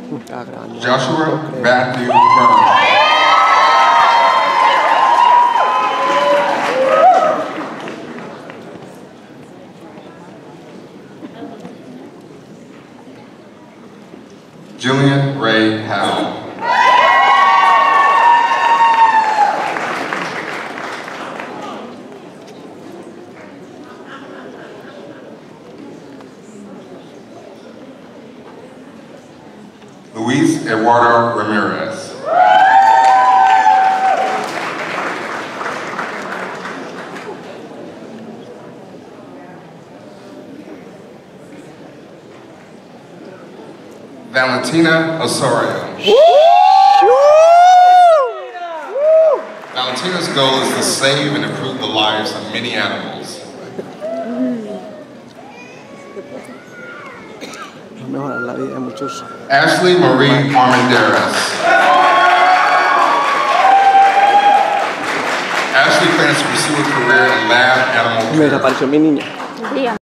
Joshua Matthew Burns. Julian Ray Howell. Luis Eduardo Ramirez. Valentina Osorio. Valentina's goal is to save and improve the lives of many animals. Mejorar la vida de muchos. Ashley Marie Armenderas. Ashley plans to pursue a career in lab animal care. Me desapareció mi niña.